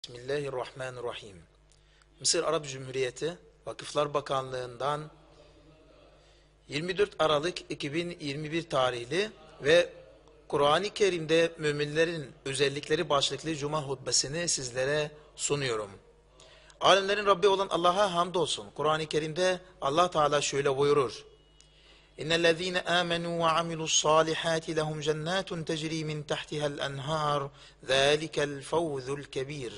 Bismillahirrahmanirrahim. Mısır Arap Cumhuriyeti Vakıflar Bakanlığı'ndan 24 Aralık 2021 tarihli ve Kur'an-ı Kerim'de müminlerin özellikleri başlıklı Cuma hutbesini sizlere sunuyorum. Alemlerin Rabbi olan Allah'a hamdolsun. Kur'an-ı Kerim'de Allah Teala şöyle buyurur. İnnellezîne âmenû ve amilussâlihâti lehum cennâtun tecrî min tahtiha'l enhâr zâlikel fawzul kebîr.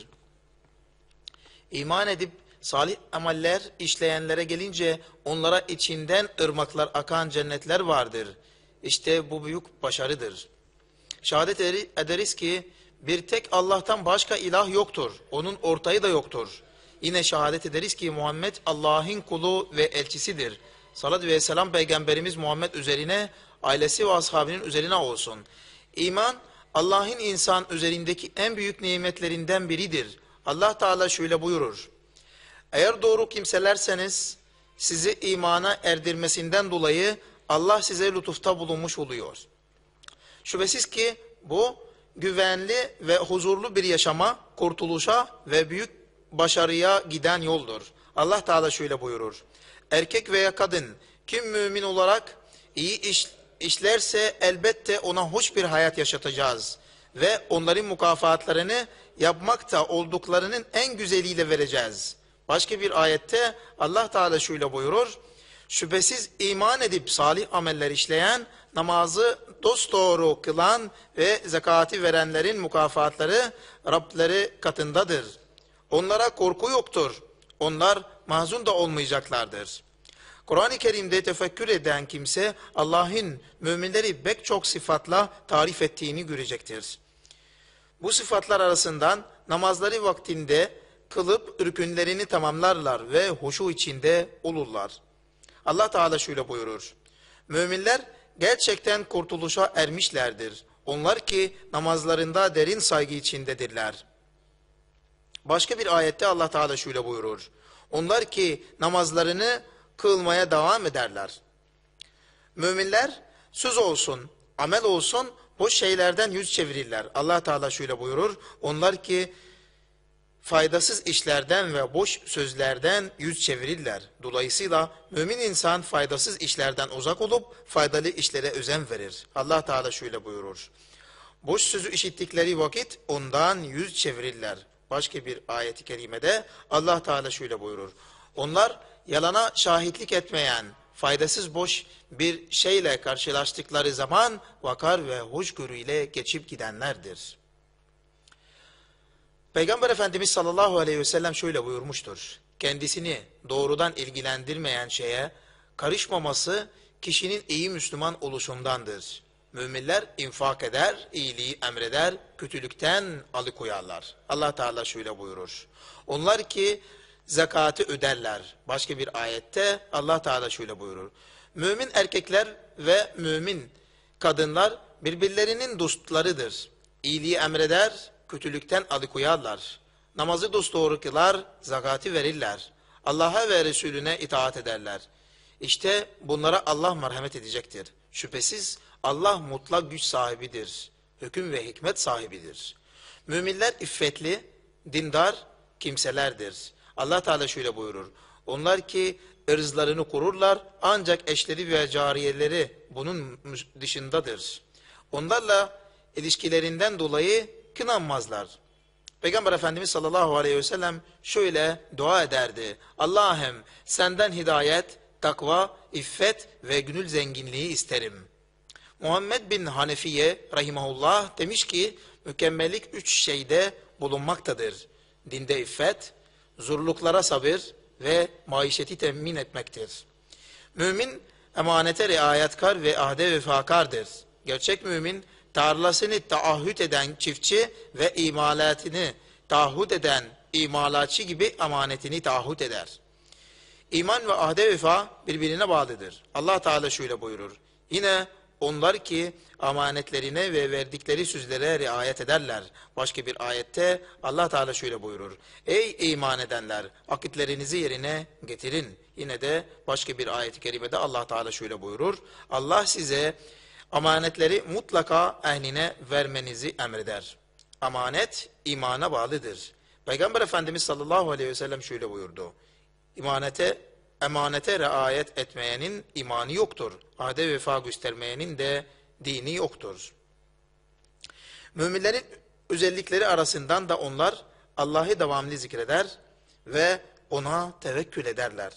İman edip salih ameller işleyenlere gelince onlara içinden ırmaklar akan cennetler vardır. İşte bu büyük başarıdır. Şehadet ederiz ki bir tek Allah'tan başka ilah yoktur. Onun ortağı da yoktur. Yine şehadet ederiz ki Muhammed Allah'ın kulu ve elçisidir. Salat ve selam Peygamberimiz Muhammed üzerine, ailesi ve ashabının üzerine olsun. İman, Allah'ın insan üzerindeki en büyük nimetlerinden biridir. Allah Teala şöyle buyurur. Eğer doğru kimselerseniz sizi imana erdirmesinden dolayı Allah size lütufta bulunmuş oluyor. Şüphesiz ki bu güvenli ve huzurlu bir yaşama, kurtuluşa ve büyük başarıya giden yoldur. Allah Teala şöyle buyurur. Erkek veya kadın kim mümin olarak iyi işlerse elbette ona hoş bir hayat yaşatacağız. Ve onların mükafatlarını yapmakta olduklarının en güzeliyle vereceğiz. Başka bir ayette Allah Teala şöyle buyurur. Şüphesiz iman edip salih ameller işleyen, namazı dosdoğru kılan ve zekatı verenlerin mükafatları Rableri katındadır. Onlara korku yoktur. Onlar mahzun da olmayacaklardır. Kur'an-ı Kerim'de tefekkür eden kimse Allah'ın müminleri pek çok sıfatla tarif ettiğini görecektir. Bu sıfatlar arasından namazları vaktinde kılıp rükünlerini tamamlarlar ve huşu içinde olurlar. Allah Teala şöyle buyurur. Müminler gerçekten kurtuluşa ermişlerdir. Onlar ki namazlarında derin saygı içindedirler. Başka bir ayette Allah Teala şöyle buyurur. Onlar ki namazlarını kılmaya devam ederler. Müminler söz olsun, amel olsun boş şeylerden yüz çevirirler. Allah Teala şöyle buyurur. Onlar ki faydasız işlerden ve boş sözlerden yüz çevirirler. Dolayısıyla mümin insan faydasız işlerden uzak olup faydalı işlere özen verir. Allah Teala şöyle buyurur. Boş sözü işittikleri vakit ondan yüz çevirirler. Başka bir ayet-i kerimede Allah Teala şöyle buyurur. Onlar yalana şahitlik etmeyen, faydasız boş bir şeyle karşılaştıkları zaman vakar ve hoşgörüyle geçip gidenlerdir. Peygamber Efendimiz sallallahu aleyhi ve sellem şöyle buyurmuştur. Kendisini doğrudan ilgilendirmeyen şeye karışmaması kişinin iyi Müslüman oluşundandır. Müminler infak eder, iyiliği emreder, kötülükten alıkoyarlar. Allah Teala şöyle buyurur. Onlar ki zekatı öderler. Başka bir ayette Allah Teala şöyle buyurur. Mümin erkekler ve mümin kadınlar birbirlerinin dostlarıdır. İyiliği emreder, kötülükten alıkoyarlar. Namazı dosdoğru kılar, zekatı verirler. Allah'a ve Resulüne itaat ederler. İşte bunlara Allah merhamet edecektir. Şüphesiz Allah mutlak güç sahibidir. Hüküm ve hikmet sahibidir. Müminler iffetli, dindar kimselerdir. Allah Teala şöyle buyurur. Onlar ki ırzlarını korurlar ancak eşleri ve cariyeleri bunun dışındadır. Onlarla ilişkilerinden dolayı kınanmazlar. Peygamber Efendimiz sallallahu aleyhi ve sellem şöyle dua ederdi. Allah'ım senden hidayet, takva, iffet ve gönül zenginliği isterim. Muhammed bin Hanefiye rahimahullah demiş ki mükemmellik üç şeyde bulunmaktadır. Dinde iffet, zorluklara sabır ve maişeti temin etmektir. Mümin emanete riayetkar ve ahde vefakardır. Gerçek mümin tarlasını taahhüt eden çiftçi ve imalatını taahhüt eden imalatçı gibi emanetini taahhüt eder. İman ve ahde vefa birbirine bağlıdır. Allah Teala şöyle buyurur. Yine onlar ki amanetlerine ve verdikleri sözlere riayet ederler. Başka bir ayette Allah Teala şöyle buyurur. Ey iman edenler, akitlerinizi yerine getirin. Yine de başka bir ayet-i kerimede Allah Teala şöyle buyurur. Allah size amanetleri mutlaka ehline vermenizi emreder. Amanet imana bağlıdır. Peygamber Efendimiz sallallahu aleyhi ve sellem şöyle buyurdu. Emanete riayet etmeyenin imanı yoktur. Ahde vefa göstermeyenin de dini yoktur. Müminlerin özellikleri arasından da onlar Allah'ı devamlı zikreder ve ona tevekkül ederler.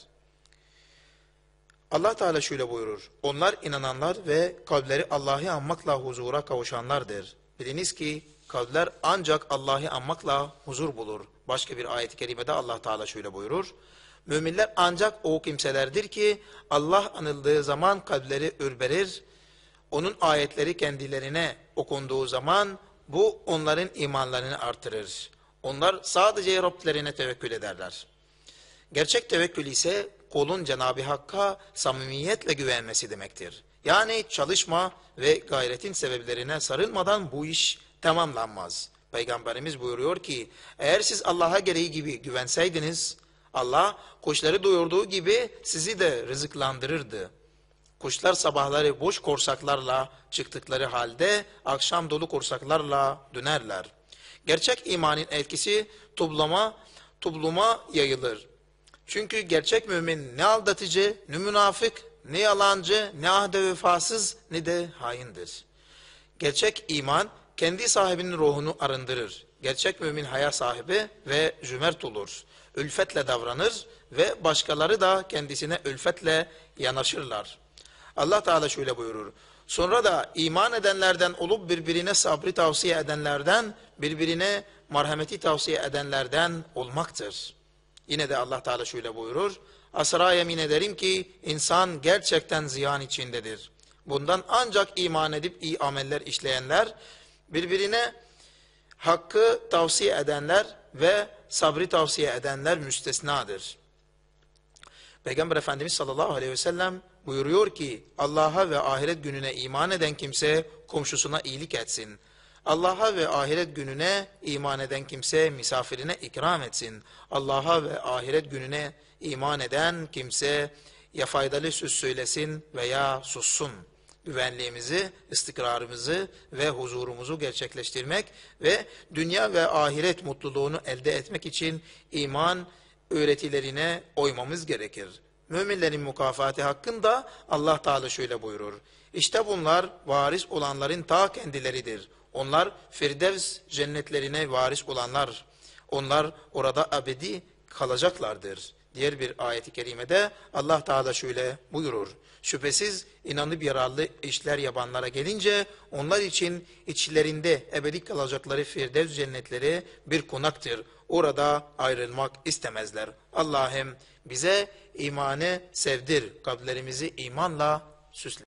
Allah Teala şöyle buyurur. Onlar inananlar ve kalpleri Allah'ı anmakla huzura kavuşanlardır. Biliniz ki kalpler ancak Allah'ı anmakla huzur bulur. Başka bir ayet-i kerimede Allah Teala şöyle buyurur. Müminler ancak o kimselerdir ki Allah anıldığı zaman kalpleri ürperir. Onun ayetleri kendilerine okunduğu zaman bu onların imanlarını artırır. Onlar sadece Rablerine tevekkül ederler. Gerçek tevekkül ise kulun Cenab-ı Hakk'a samimiyetle güvenmesi demektir. Yani çalışma ve gayretin sebeplerine sarılmadan bu iş tamamlanmaz. Peygamberimiz buyuruyor ki eğer siz Allah'a gereği gibi güvenseydiniz Allah kuşları doyurduğu gibi sizi de rızıklandırırdı. Kuşlar sabahları boş korsaklarla çıktıkları halde akşam dolu korsaklarla dönerler. Gerçek imanın etkisi topluma yayılır. Çünkü gerçek mümin ne aldatıcı, ne münafık, ne yalancı, ne ahde vefasız, ne de haindir. Gerçek iman kendi sahibinin ruhunu arındırır. Gerçek mümin haya sahibi ve cömert olur. Ülfetle davranır ve başkaları da kendisine ülfetle yanaşırlar. Allah Teala şöyle buyurur. Sonra da iman edenlerden olup birbirine sabrı tavsiye edenlerden, birbirine merhameti tavsiye edenlerden olmaktır. Yine de Allah Teala şöyle buyurur. Asra yemin ederim ki insan gerçekten ziyan içindedir. Bundan ancak iman edip iyi ameller işleyenler, birbirine hakkı tavsiye edenler ve sabrı tavsiye edenler müstesnadır. Peygamber Efendimiz sallallahu aleyhi ve sellem buyuruyor ki Allah'a ve ahiret gününe iman eden kimse komşusuna iyilik etsin. Allah'a ve ahiret gününe iman eden kimse misafirine ikram etsin. Allah'a ve ahiret gününe iman eden kimse ya faydalı söz söylesin veya sussun. Güvenliğimizi, istikrarımızı ve huzurumuzu gerçekleştirmek ve dünya ve ahiret mutluluğunu elde etmek için iman öğretilerine uymamız gerekir. Müminlerin mükafatı hakkında Allah Teala şöyle buyurur. İşte bunlar varis olanların ta kendileridir. Onlar Firdevs cennetlerine varis olanlar. Onlar orada ebedi kalacaklardır. Diğer bir ayet-i kerimede Allah Teala şöyle buyurur. Şüphesiz inanıp yararlı işler yapanlara gelince onlar için içlerinde ebedi kalacakları Firdevs cennetleri bir konaktır. Orada ayrılmak istemezler. Allah'ım bize imanı sevdir, kalplerimizi imanla süsle.